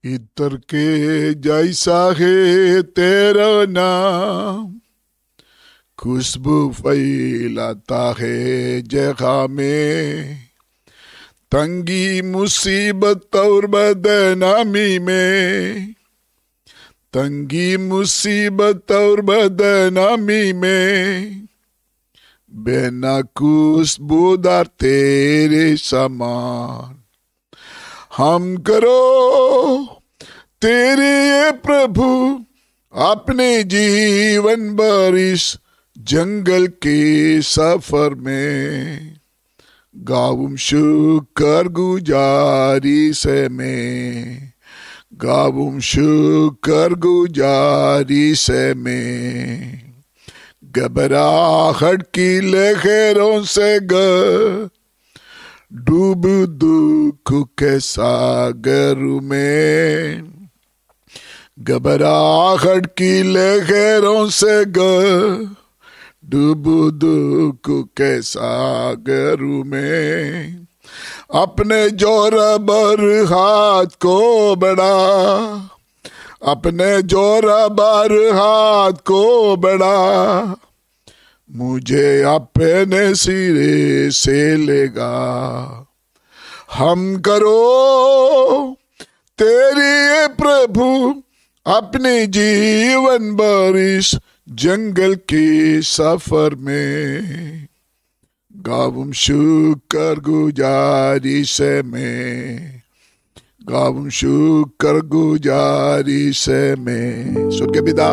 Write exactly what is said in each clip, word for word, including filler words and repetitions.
इत्र के जैसा है तेरा नाम, खुशबू फैलाता है जगह में। तंगी मुसीबत और बदनामी में, तंगी मुसीबत और बदनामी में, बिना खुशबूदार तेरे समान हम करो तेरे ये प्रभु अपने जीवन भर इस जंगल के सफर में। गाऊं शुक्र गुजारी से मैं, गाऊं शुक्र गुजारी से मैं। घबराहट की लहरों से ग डूब दुख के सागर में, घबराहट की लहरों से ग डूब दुख के सागर में। अपने जोर भर हाथ को बढ़ा, अपने जोर भर हाथ को बढ़ा, मुझे अपने सिरे से लेगा। हम करो तेरी प्रभु अपने जीवन भर इस जंगल के सफर में। गाऊं शुक्र गुजारी से मैं, गाऊं शुक्र गुजारी से मैं। स्वर्गीय पिता,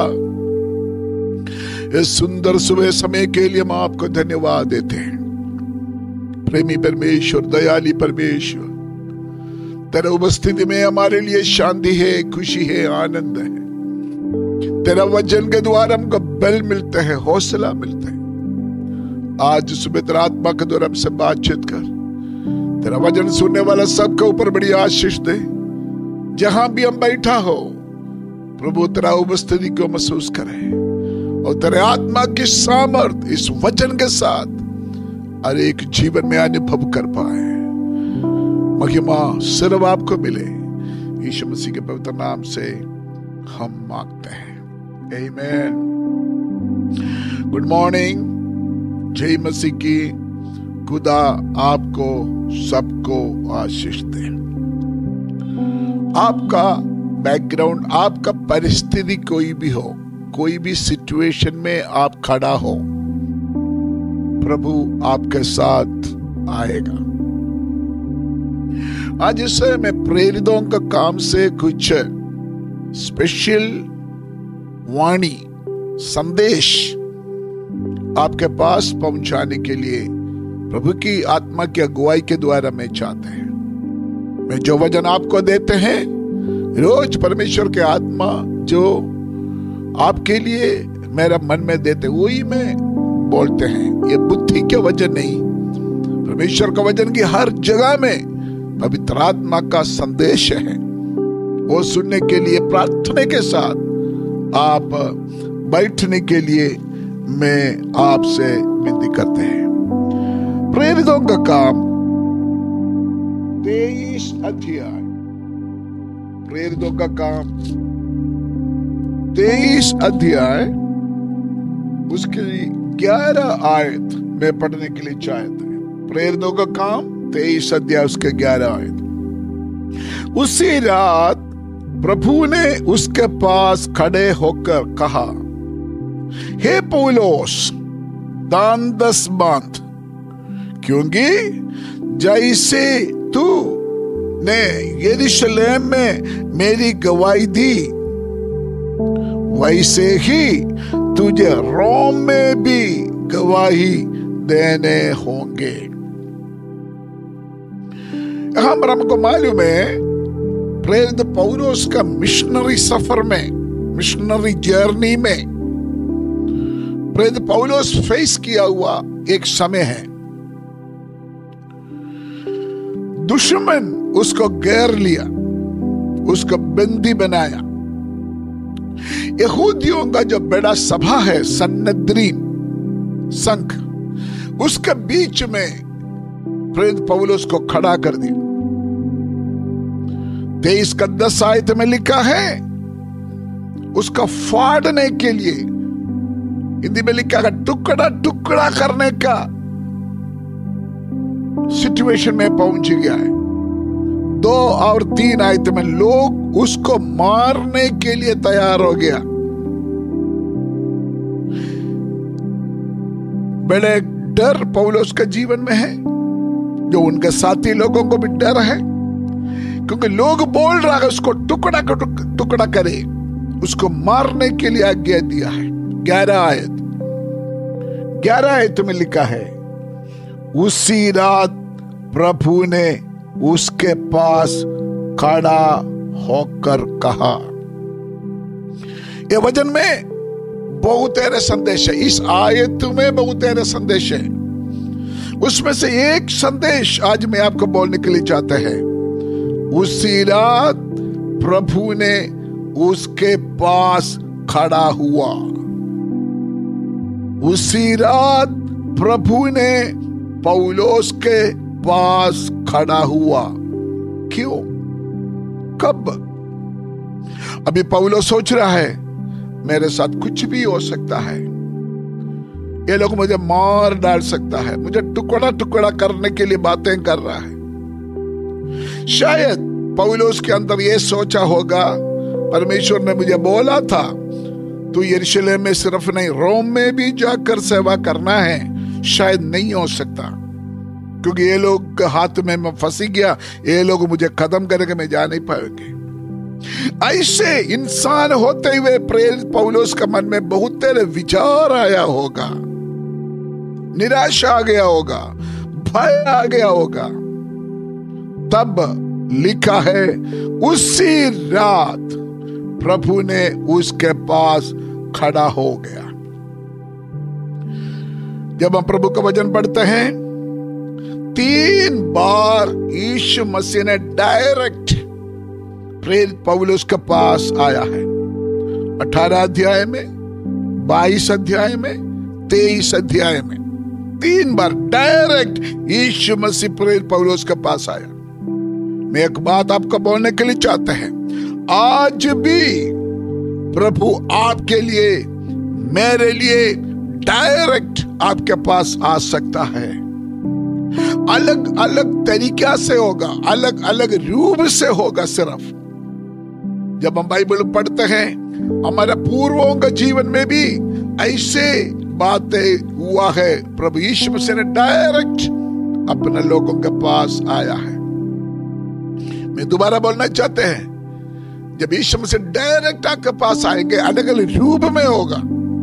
इस सुंदर सुबह समय के लिए हम आपको धन्यवाद देते हैं। प्रेमी परमेश्वर, दयाली परमेश्वर, तेरा उपस्थिति में हमारे लिए शांति है, खुशी है, आनंद है। तेरा वचन के द्वारा हमको बल मिलते हैं, हौसला मिलता है। आज सुबह तेरा आत्मा के द्वारा हमसे बातचीत कर। तेरा वचन सुनने वाला सबके ऊपर बड़ी आशीष दे। जहां भी हम बैठा हो प्रभु, तेरा उपस्थिति को महसूस करें और तेरे आत्मा की सामर्थ इस वचन के साथ हर एक जीवन में अनुभव कर पाए। महिमा सिर्फ आपको मिले, यीशु मसीह के पवित्र नाम से हम मांगते हैं, आमीन। गुड मॉर्निंग, जय मसीह की। खुदा आपको सबको आशीष दे। आपका बैकग्राउंड, आपका परिस्थिति कोई भी हो, कोई भी सिचुएशन में आप खड़ा हो, प्रभु आपके साथ आएगा। आज इस मैं प्रेरितों का काम से कुछ स्पेशल वाणी, संदेश आपके पास पहुंचाने के लिए प्रभु की आत्मा की अगुवाई के द्वारा मैं चाहते हैं। मैं जो वचन आपको देते हैं, रोज परमेश्वर के आत्मा जो आपके लिए मेरा मन में देते, वही मैं बोलते हैं। ये बुद्धि के वचन नहीं, परमेश्वर का वचन की हर जगह में पवित्र आत्मा का संदेश है। वो सुनने के लिए प्रार्थना के साथ आप बैठने के लिए मैं आपसे विनती करते हैं। प्रेरितों का काम तेईस अध्याय, प्रेरितों का काम तेईस अध्याय उसके ग्यारह आयत में पढ़ने के लिए चाहते हैं। प्रेरितों का काम तेईस अध्याय उसके ग्यारह आयत। उसी रात प्रभु ने उसके पास खड़े होकर कहा, हे पौलुस, दान दस बांध, क्योंकि जैसे तू ने यरूशलेम में मेरी गवाही दी, वैसे ही तुझे रोम में भी गवाही देने होंगे। हम हमको मालूम है प्रेरित पौलुस का मिशनरी सफर में, मिशनरी जर्नी में प्रेरित पौलुस फेस किया हुआ एक समय है। दुश्मन उसको घेर लिया, उसको बंदी बनाया। यहूदियों का जो बड़ा सभा है, सन्नद्रीन संघ, उसके बीच में प्रेरित पौलुस को खड़ा कर दिया। तेईस का दस आयत में लिखा है उसका फाड़ने के लिए, हिंदी में लिखा है टुकड़ा टुकड़ा करने का सिचुएशन में पहुंच गया है। दो और तीन आयत में लोग उसको मारने के लिए तैयार हो गया। बड़े डर पौलुस के जीवन में है, जो उनके साथी लोगों को भी डर है, क्योंकि लोग बोल रहा है उसको टुकड़ा टुकड़ा करे, उसको मारने के लिए आज्ञा दिया है। ग्यारह आयत ग्यारह आयत में लिखा है उसी रात प्रभु ने उसके पास खड़ा होकर कहा। ये वचन में बहुत सारे संदेश है, इस आयत में बहुत सारे संदेश है। उसमें से एक संदेश आज मैं आपको बोलने के लिए चाहता है। उसी रात प्रभु ने उसके पास खड़ा हुआ। उसी रात प्रभु ने पौलुस के पास खड़ा हुआ। क्यों? कब? अभी पौलुस सोच रहा है मेरे साथ कुछ भी हो सकता है, ये लोग मुझे मार डाल सकता है, मुझे टुकड़ा टुकड़ा करने के लिए बातें कर रहा है। शायद पौलुस के अंदर ये सोचा होगा परमेश्वर ने मुझे बोला था तू यरूशलेम में सिर्फ नहीं रोम में भी जाकर सेवा करना है। शायद नहीं हो सकता, क्योंकि ये लोग हाथ में मैं फंसी गया, ये लोग मुझे खत्म करके मैं जा नहीं पाएंगे। ऐसे इंसान होते हुए प्रेरित पौलुस का मन में बहुत तेरे विचार आया होगा, निराशा आ गया होगा, भय आ गया होगा। तब लिखा है उसी रात प्रभु ने उसके पास खड़ा हो गया। जब हम प्रभु का वचन पढ़ते हैं, तीन बार यीशु मसीह ने डायरेक्ट प्रेरित पौलुस के पास आया है। अठारह अध्याय में, बाईस अध्याय में, तेईस अध्याय में तीन बार डायरेक्ट यीशु मसीह प्रेरित पौलुस के पास आया। मैं एक बात आपको बोलने के लिए चाहता है, आज भी प्रभु आपके लिए, मेरे लिए डायरेक्ट आपके पास आ सकता है। अलग अलग तरीका से होगा, अलग अलग रूप से होगा। सिर्फ जब हम बाइबल पढ़ते हैं, हमारे पूर्वों के जीवन में भी ऐसे बातें हुआ है। प्रभु यीशु मसीह ने डायरेक्ट अपने लोगों के पास आया है। मैं दोबारा बोलना चाहते हैं, जब यीशु मसीह डायरेक्ट आपके पास आएंगे, अलग अलग रूप में होगा।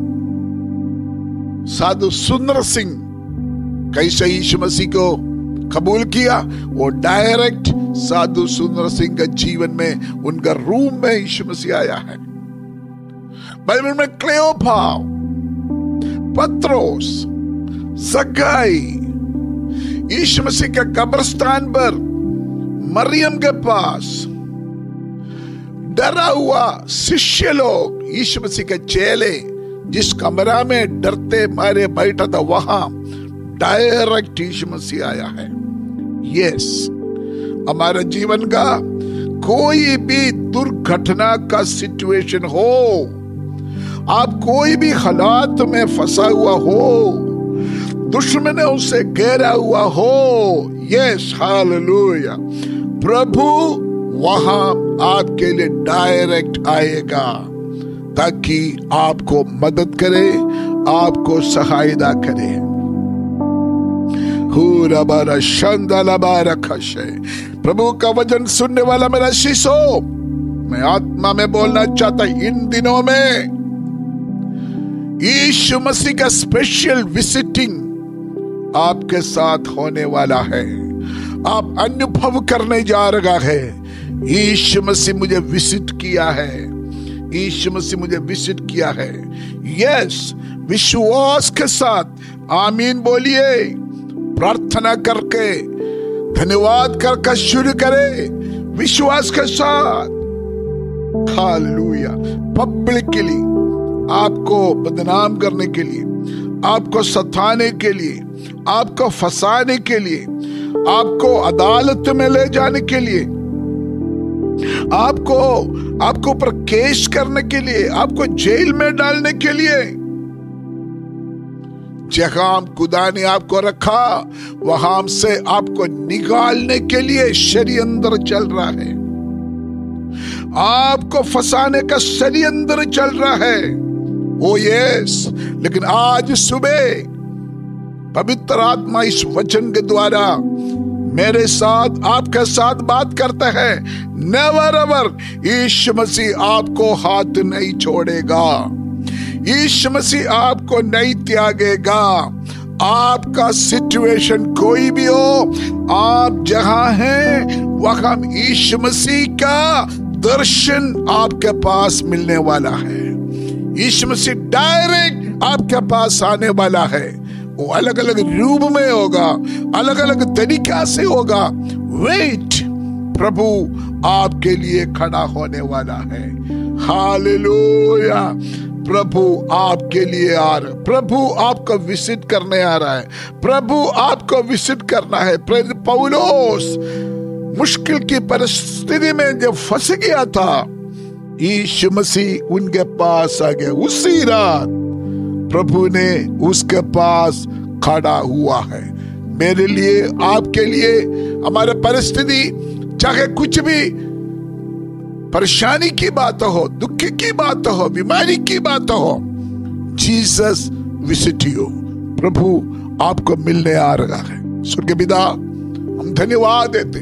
साधु सुंदर सिंह कैसे यीशु मसीह को कबूल किया, वो डायरेक्ट साधु सुंदर सिंह के जीवन में, उनका रूम में यीशु मसीह आया है। बाइबल में क्लेओपा, पत्रोस, सगाई, यीशु मसीह के कब्रिस्तान पर, मरियम के पास, डरा हुआ शिष्य लोग, यीशु मसीह के चेले जिस कमरा में डरते मारे बैठा था, वहां डायरेक्ट यीशु मसीह आया है। यस, हमारे जीवन का कोई भी दुर्घटना का सिचुएशन हो, आप कोई भी हालात में फंसा हुआ हो, दुश्मनों से घेरा हुआ हो, यस हालेलुया, प्रभु वहां आपके लिए डायरेक्ट आएगा ताकि आपको मदद करे, आपको सहायता करे। प्रभु का वचन सुनने वाला मेरा शिष्य, मैं आत्मा में बोलना चाहता, इन दिनों में यीशु मसीह का स्पेशल विजिटिंग आपके साथ होने वाला है। आप अनुभव करने जा रहा है, यीशु मसीह मुझे विजिट किया है, यीशु मसीह मुझे विजिट किया है। यस, विश्वास के साथ आमीन बोलिए, प्रार्थना करके, धन्यवाद करके शुरू करें विश्वास के साथ। हालेलुया। पब्लिकली आपको बदनाम करने के लिए, आपको सताने के लिए, आपको फंसाने के लिए, आपको अदालत में ले जाने के लिए, आपको आपको ऊपर केस करने के लिए, आपको जेल में डालने के लिए। जहां खुदा ने आपको रखा वहां से आपको निकालने के लिए षड्यंत्र चल रहा है, आपको फंसाने का षड्यंत्र चल रहा है। ओ यस, लेकिन आज सुबह पवित्र आत्मा इस वचन के द्वारा मेरे साथ, आपके साथ बात करता है। नेवर एवर यीशु मसीह आपको हाथ नहीं छोड़ेगा, यीशु मसीह आपको नहीं त्यागेगा। आपका सिचुएशन कोई भी हो, आप जहां हैं वहां यीशु मसीह का दर्शन आपके पास मिलने वाला है। यीशु मसीह डायरेक्ट आपके पास आने वाला है। वो अलग अलग रूप में होगा, अलग अलग तरीका से होगा। वेट, प्रभु आपके लिए खड़ा होने वाला है। हालेलुया, प्रभु आपके लिए आ रहा है, प्रभु आपको विजिट करने आ रहा है, प्रभु आपको विजिट करना है। पौलुस मुश्किल की परिस्थिति में जब फंस गया था, यीशु मसीह उनके पास आ गया। उसी रात प्रभु ने उसके पास खड़ा हुआ है। मेरे लिए, आपके लिए, हमारे परिस्थिति चाहे कुछ भी परेशानी की बात हो, दुख की बात हो, बीमारी की बात हो, जीसस विजिट यू। प्रभु आपको मिलने आ रहा है। स्वर्गीय पिता, हम धन्यवाद देते,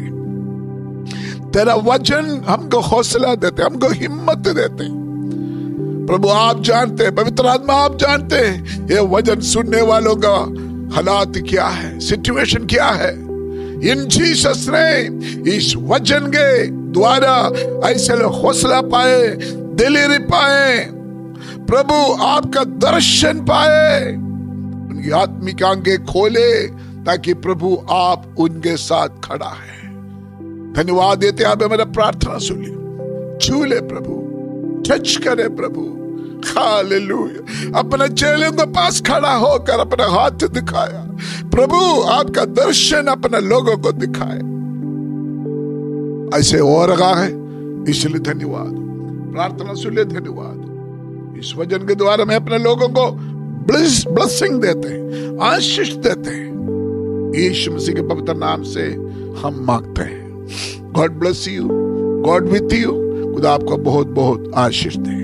तेरा वचन हमको हौसला देते, हमको हिम्मत देते। प्रभु आप जानते, पवित्र आत्मा आप जानते हैं ये वचन सुनने वालों का हालात क्या है, सिचुएशन क्या है। इन जीसस ने इस वचन के द्वारा ऐसे लोग हौसला पाए, दिलेरी पाए, प्रभु आपका दर्शन पाए, उनकी आत्मिक आंखें खोले ताकि प्रभु आप उनके साथ खड़ा है। धन्यवाद देते, आप मेरा प्रार्थना सुन ली, छू ले प्रभु, टच करे प्रभु। हालेलुया, अपने चेलों के पास खड़ा होकर अपना हाथ दिखाया। प्रभु आपका दर्शन अपने लोगों को दिखाए। ऐसे हो रहा है, इसलिए धन्यवाद। प्रार्थना सुन ले, धन्यवाद। इस वचन के द्वारा मैं अपने लोगों को ब्लेसिंग देते हैं, आशीष देते हैं। यीशु मसीह के पवित्र नाम से हम मांगते हैं। God bless you, God with you. खुदा आपको बहुत बहुत आशीष दे।